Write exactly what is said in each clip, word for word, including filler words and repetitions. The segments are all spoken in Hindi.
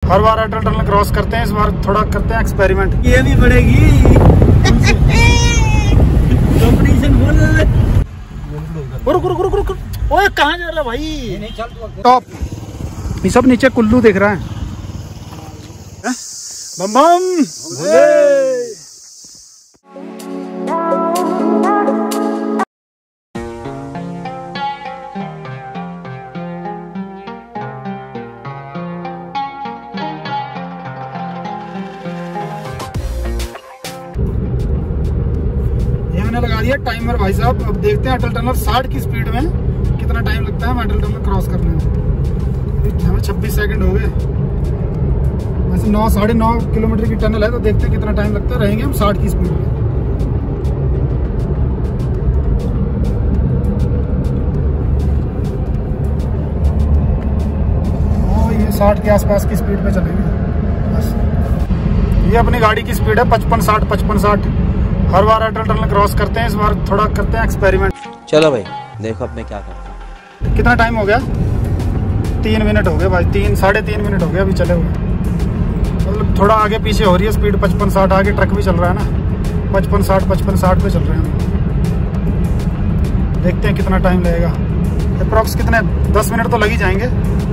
हर बार अटल टनल क्रॉस करते हैं, इस बार थोड़ा करते हैं एक्सपेरिमेंट। ये भी बढ़ेगी कंपटीशन बोल। रुक रुक रुक रुक, ओए कहाँ जा रहा भाई? टॉप ये सब नीचे कुल्लू दिख रहा है। बम बम लगा दिया टाइमर भाई साहब। अब देखते हैं अटल टनल साठ की स्पीड में कितना टाइम लगता है अटल टनल क्रॉस करने में। हमें छब्बीस सेकंड हो गए। वैसे नौ साढ़े नौ किलोमीटर की टनल है, तो देखते हैं कितना टाइम लगता है। रहेंगे हम साठ की स्पीड में। और ये साठ के आसपास की स्पीड पे चलेंगे बस। ये अपनी गाड़ी की स्पीड है पचपन साठ पचपन साठ। हर बार अटल टनल क्रॉस करते हैं, इस बार थोड़ा करते हैं एक्सपेरिमेंट। चलो भाई देखो अब मैं क्या करता हूँ। कितना टाइम हो गया? तीन मिनट हो गए भाई, तीन साढ़े तीन मिनट हो गए अभी चले हुए। मतलब थोड़ा आगे पीछे हो रही है स्पीड, पचपन साठ। आगे ट्रक भी चल रहा है ना, पचपन साठ पचपन साठ पे चल रहे हैं। देखते हैं कितना टाइम लगेगा। अप्रॉक्स कितने दस मिनट तो लग ही जाएंगे।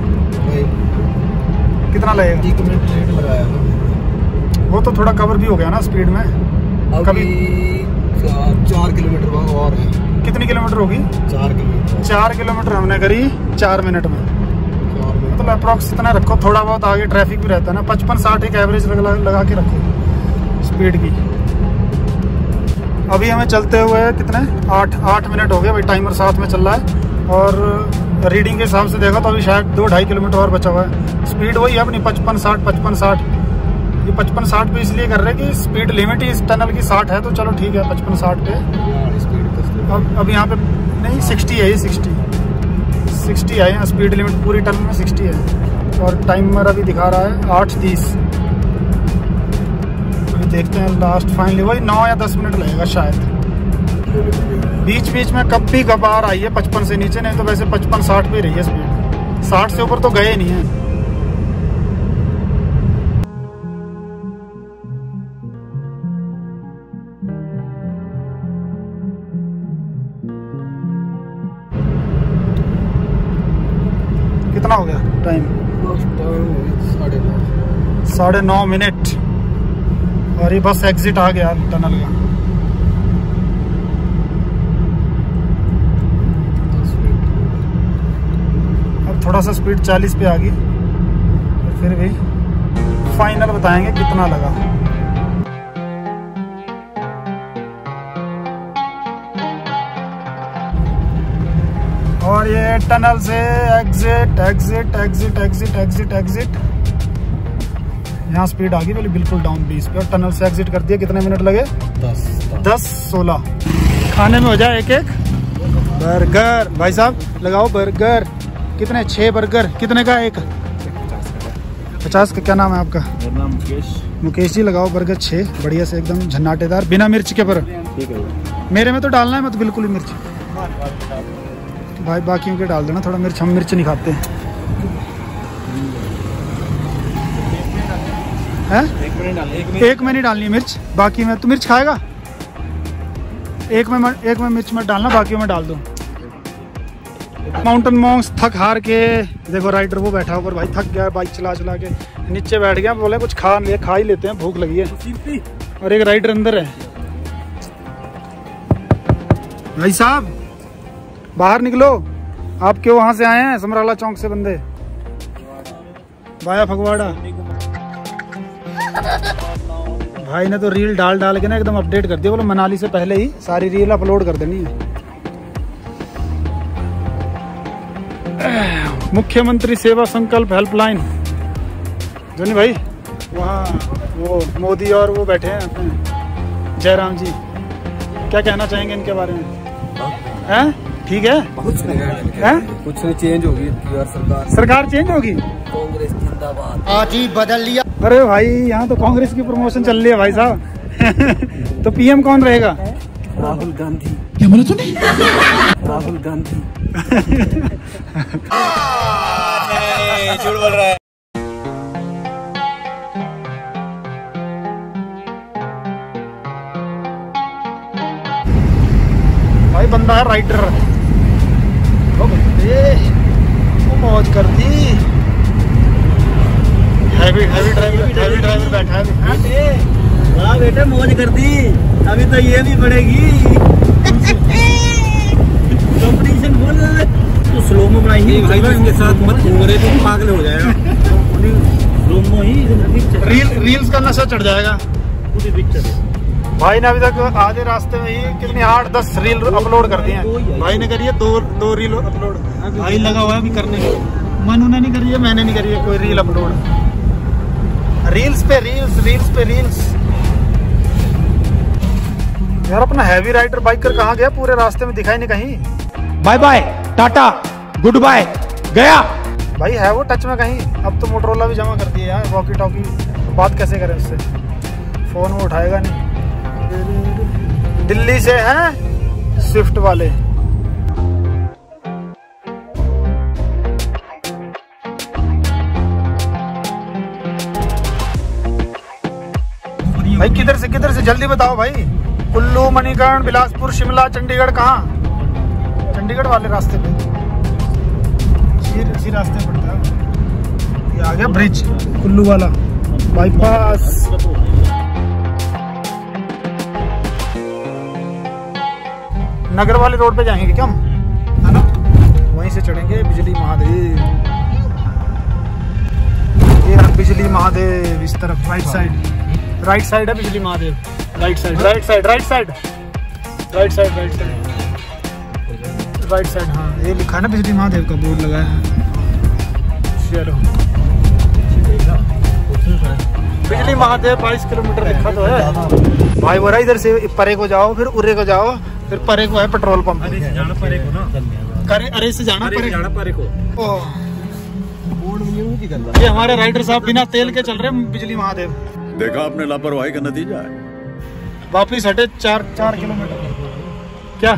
कितना लगेगा? एक मिनट लेट लगाया। वो तो थोड़ा कवर भी हो गया ना स्पीड में। कभी चार किलोमीटर और है। कितनी किलोमीटर होगी? चार किलोमीटर। चार किलोमीटर हमने करी चार मिनट में। मतलब अप्रॉक्स इतना रखो, थोड़ा बहुत आगे ट्रैफिक भी रहता है ना। पचपन साठ एक एवरेज लगा, लगा के रखो स्पीड की। अभी हमें चलते हुए कितने आठ आठ मिनट हो गए भाई। टाइमर साथ में चल रहा है और रीडिंग के हिसाब से देखा तो अभी शायद दो ढाई किलोमीटर और बचा हुआ है। स्पीड वही है अपनी पचपन साठ पचपन साठ। ये पचपन साठ पे इसलिए कर रहे हैं कि स्पीड लिमिट ही इस टनल की साठ है, तो चलो ठीक है पचपन साठ पे। अब अब यहाँ पे नहीं सिक्सटी है, ये सिक्सटी सिक्सटी है यहाँ स्पीड लिमिट पूरी टनल में सिक्सटी है। और टाइमर अभी दिखा रहा है आठ तीस। अभी देखते हैं लास्ट फाइनली वही नौ या दस मिनट लगेगा शायद। बीच बीच में कब भी कबार आई है पचपन से नीचे, नहीं तो वैसे पचपन साठ पे रही है स्पीड। साठ से ऊपर तो गए नहीं है। कितना हो गया टाइम? साढ़े नौ साढ़े नौ मिनट। और ये बस एग्जिट आ गया टनल का। अब थोड़ा सा स्पीड चालीस पे आ गई, फिर भी फाइनल बताएंगे कितना लगा। और ये टनल से exit exit exit exit exit exit. यहाँ स्पीड आ गई बोली बिल्कुल डाउन बीस पे। और टनल से एग्जिट कर दिया। कितने मिनट लगे? दस दस सोलह। खाने में हो जाए एक एक बर्गर। भाई साहब लगाओ बर्गर। कितने? छः बर्गर। कितने का एक? पचास का। क्या नाम है आपका? मेरा नाम मुकेश। मुकेश जी लगाओ बर्गर छः बढ़िया से एकदम झन्नाटेदार बिना मिर्च के। पर ठीक है मेरे में तो डालना है, मैं तो बिल्कुल ही मिर्च भाई बाकियों के डाल देना थोड़ा मिर्च। हम मिर्च नहीं खाते हैं। एक मिनट डाल एक में नहीं डालनी मिर्च, बाकी में। तो मिर्च खाएगा? एक में एक में मिर्च मत डालना, बाकियों में डाल दो। माउंटेन मॉन्क्स थक हार के देखो राइडर वो बैठा ऊपर भाई, थक गया बाइक चला चला के, नीचे बैठ गया। बोले कुछ खा ले खा ही लेते हैं, भूख लगी है। और एक राइडर अंदर है। भाई साहब बाहर निकलो। आप क्यों वहां से आए हैं? समराला चौक से बंदे वाया फगवाड़ा। भाई ने तो रील डाल डाल के ना एकदम अपडेट कर दिया। बोलो मनाली से पहले ही सारी रील अपलोड कर देनी है। मुख्यमंत्री सेवा संकल्प हेल्पलाइन। जोनी भाई वहाँ वो मोदी और वो बैठे हैं अपने जयराम जी। क्या कहना चाहेंगे इनके बारे में? हैं? ठीक है? कुछ नहीं है? कुछ नहीं, चेंज होगी सरकार। सरकार चेंज होगी। कांग्रेस जिंदाबाद। आज ही बदल लिया। अरे भाई यहाँ तो कांग्रेस की प्रमोशन चल रही है भाई साहब। तो पीएम कौन रहेगा? राहुल गांधी। क्या बोला तूने? राहुल गांधी। झूठ बोल रहा है। बंदा है राइडर। ओ बंदे वो मौज कर दी। Heavy heavy driver heavy driver बैठा है। वाह बेटे मौज कर दी। अभी तो ये भी बढ़ेगी। कंपटीशन बोल तो स्लो में बनाएंगे भाई भाई इनके साथ मत घूम रहे तो पागल हो जाएगा। स्लो में ही रील रील्स का नशा चढ़ जाएगा। पूरी पिक्चर भाई ने अभी तक आधे रास्ते में ही कितनी आठ दस रील अपलोड कर दिए हैं। भाई ने करी है दो दो रील अपलोड। भाई लगा हुआ है अभी करने में। मनु ने नहीं करी है, मैंने नहीं करी है कोई रील अपलोड। रील्स पे रील्स रील्स पे रील्स। यार अपना हैवी राइडर बाइकर कहाँ गया? पूरे रास्ते में दिखाई नहीं कहीं। Bye bye tata good bye गया। भाई है वो टच में कहीं? अब तो मोटरोला भी जमा कर दिए यार। वॉकी टॉकी बात कैसे करें उससे? फोन वो उठाएगा नहीं। दिल्ली से हैं स्विफ्ट वाले। भाई किधर से किधर से जल्दी बताओ भाई। कुल्लू, मणिकर्ण, बिलासपुर, शिमला, चंडीगढ़ कहाँ? चंडीगढ़ वाले रास्ते पे इसी रास्ते पड़ता है। ये आ गया ब्रिज कुल्लू वाला बाईपास। नगर वाले रोड पे जाएंगे क्या हम? है ना, वहीं से चढ़ेंगे बिजली महादेव। ये है बिजली महादेव। इस तरफ राइट साइड राइट साइड है Bijli Mahadev. Right side right side right side right side right side right side. हाँ ये लिखा है ना बिजली महादेव का बोर्ड लगा है। चलो बिजली महादेव बाईस किलोमीटर लिखा तो है भाई। वो इधर से परे को जाओ, फिर उरे को जाओ, फिर परे को है पेट्रोल पंप। अरे से जाना परे को ना। करे अरे से जाना परे जाना परे को। बोर्ड में की कर। ये हमारे राइडर साहब बिना तेल के चल रहे हैं बिजली महादेव। देखा आपने लापरवाही का नतीजा है। वापिस हटे चार चार किलोमीटर। क्या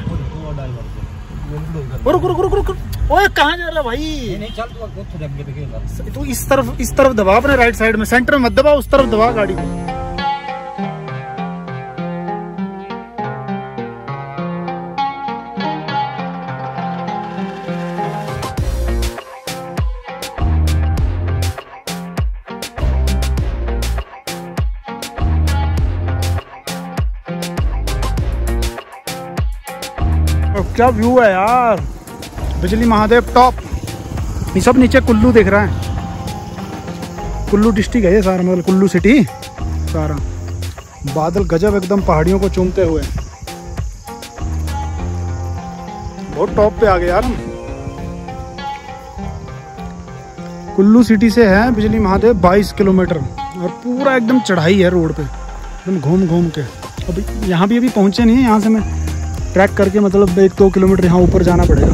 रुक रुक रुक रुक। ओए कहाँ जा रहा भाई? नहीं चल तू तू इस तरफ इस तरफ दबा अपने राइट साइड में। सेंटर में मत दबा, उस तरफ दबा गाड़ी को। क्या व्यू है यार। बिजली महादेव टॉप। ये सब नीचे कुल्लू दिख रहा है। कुल्लू डिस्ट्रिक्ट है ये सारा, मतलब कुल्लू सिटी सारा। बादल गजब एकदम पहाड़ियों को चूमते हुए। बहुत टॉप पे आ गए यार हम। कुल्लू सिटी से है बिजली महादेव बाईस किलोमीटर और पूरा एकदम चढ़ाई है रोड पे, एकदम घूम घूम के। अभी यहाँ भी अभी पहुँचे नहीं है। यहाँ से मैं ट्रैक करके मतलब एक दो किलोमीटर यहाँ ऊपर जाना पड़ेगा।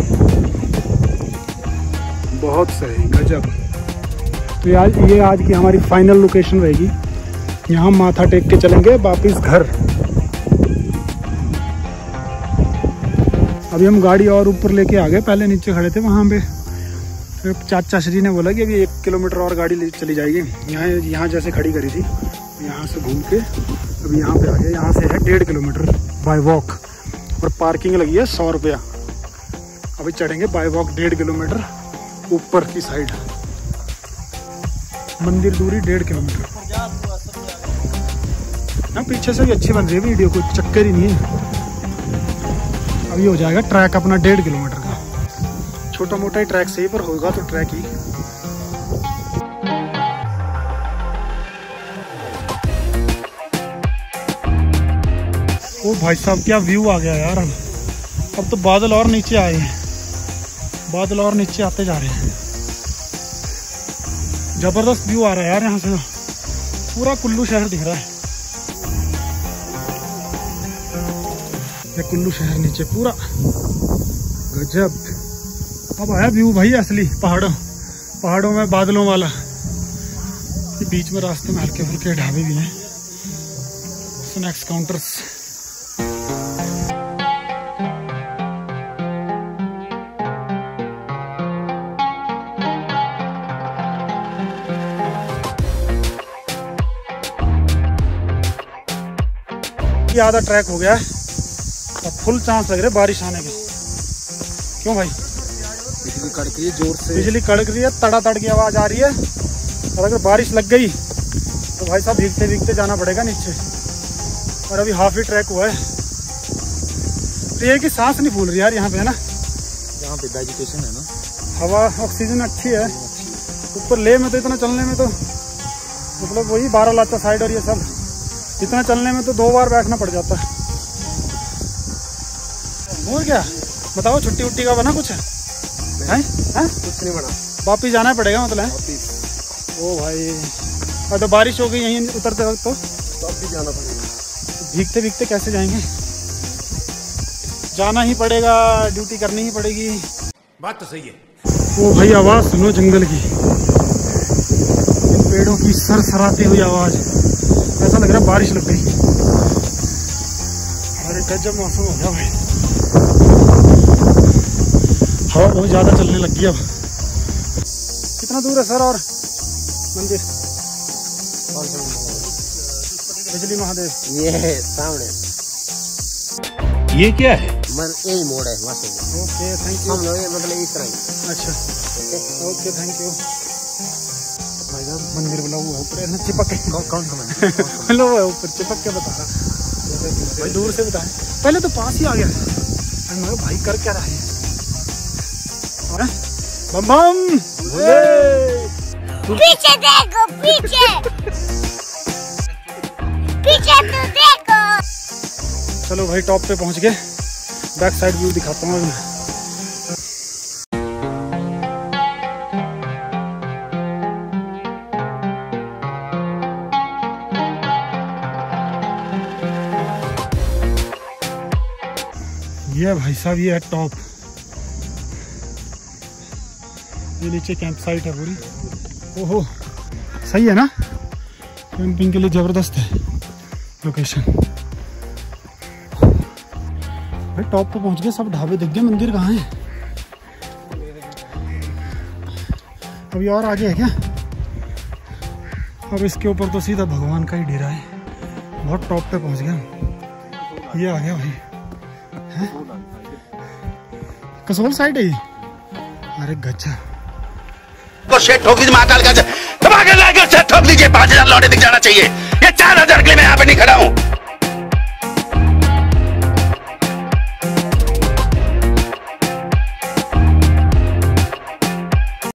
बहुत सही गजब। तो आज ये आज की हमारी फाइनल लोकेशन रहेगी। यहाँ माथा टेक के चलेंगे वापिस घर। अभी हम गाड़ी और ऊपर लेके आ गए, पहले नीचे खड़े थे वहाँ पे। फिर चाचा श्री ने बोला कि अभी एक किलोमीटर और गाड़ी चली जाएगी। यहाँ यहाँ जैसे खड़ी करी थी, यहाँ से घूम के अभी यहाँ पे आ गए। यहाँ से है डेढ़ किलोमीटर बाय वॉक और पार्किंग लगी है सौ रुपया। अभी चढ़ेंगे बाय वॉक डेढ़ किलोमीटर ऊपर की साइड। मंदिर दूरी डेढ़ किलोमीटर। ना पीछे से भी अच्छी बन रही है वीडियो, कोई चक्कर ही नहीं है। अभी हो जाएगा ट्रैक अपना डेढ़ किलोमीटर का। छोटा मोटा ही ट्रैक सही, पर होगा तो ट्रैक ही। ओ भाई साहब क्या व्यू आ गया यार। अब तो बादल और नीचे आए हैं, बादल और नीचे आते जा रहे हैं। जबरदस्त व्यू आ रहा है यार यहाँ से। पूरा कुल्लू शहर दिख रहा है। ये कुल्लू शहर नीचे पूरा गजब। अब आया व्यू भाई असली पहाड़ों पहाड़ों में बादलों वाला। बीच में रास्ते में हल्के फुल्के ढाबे भी हैं, स्नैक्स काउंटर्स। आधा ट्रैक हो गया है और फुल चांस लग रहे बारिश आने के। क्यों भाई? बिजली कड़क रही है जोर से, बिजली कड़क रही है, तड़ा तड़ की आवाज आ रही है। और अगर बारिश लग गई तो भाई साहब भीगते भीगते जाना पड़ेगा नीचे। और अभी हाफ ही ट्रैक हुआ है तो ये कि सांस नहीं फूल रही यार यहाँ पे, है ना? यहाँ पे वेजिटेशन है ना, हवा ऑक्सीजन अच्छी है। ऊपर ले में तो इतना चलने में तो मतलब वही बारह लाचा साइड और ये सब इतना चलने में तो दो बार बैठना पड़ जाता है। और क्या बताओ, छुट्टी उट्टी का बना कुछ है? हैं? हैं? कुछ नहीं बना, वापिस जाना पड़ेगा मतलब। ओ भाई और तो बारिश हो गई यहीं उतरते वक्त तो वापिस जाना पड़ेगा। भीगते भीगते कैसे जाएंगे? जाना ही पड़ेगा, ड्यूटी करनी ही पड़ेगी। बात तो सही है। ओ भाई आवाज सुनो जंगल की, इन पेड़ों की सरसराती हुई आवाज, ऐसा लग रहा है बारिश लग गई। अरे गजब मौसम हो गया भाई, हवा बहुत ज्यादा चलने लग गई। अब कितना दूर है सर और मंदिर? बिजली महादेव ये है सामने, ये क्या है? मन यही मोड़ है वहाँ से। Okay thank you. हम लोग ये मतलब इस तरह। अच्छा ओके थैंक यू। भाई साहब मंदिर बोला हुआ ऊपर है ना, चिपक के कौन कौन सा मंदिर? बोला हुआ है ऊपर, चिपक के बता रहा भाई, दूर से बताए। पहले तो पास ही आ गया मैं कहा भाई कर क्या रहा है? बम बम पीछे देखो, पीछे पीछे तो देखो। चलो भाई टॉप पे पहुंच गए, बैक साइड व्यू दिखाता हूँ अभी। ये भाई साहब ये है टॉप, ये नीचे कैंप साइट है पूरी। ओहो सही है ना, कैंपिंग के लिए जबरदस्त है लोकेशन। भाई टॉप पे पहुंच गए, सब ढाबे दिख गए, मंदिर कहाँ है? अभी और आगे है क्या? अब इसके ऊपर तो सीधा भगवान का ही डेरा है। बहुत टॉप पे पहुंच गया, ये आ गया भाई। है? कसोल साइड है ये? अरे गच्चा को शेट ठोक लीजिए, महाकाल का धमाके लाकर शेट ठोक लीजिए। पांच हजार लौटे दिख जाना चाहिए, ये चार हजार के लिए मैं यहाँ पे नहीं खड़ा हूँ।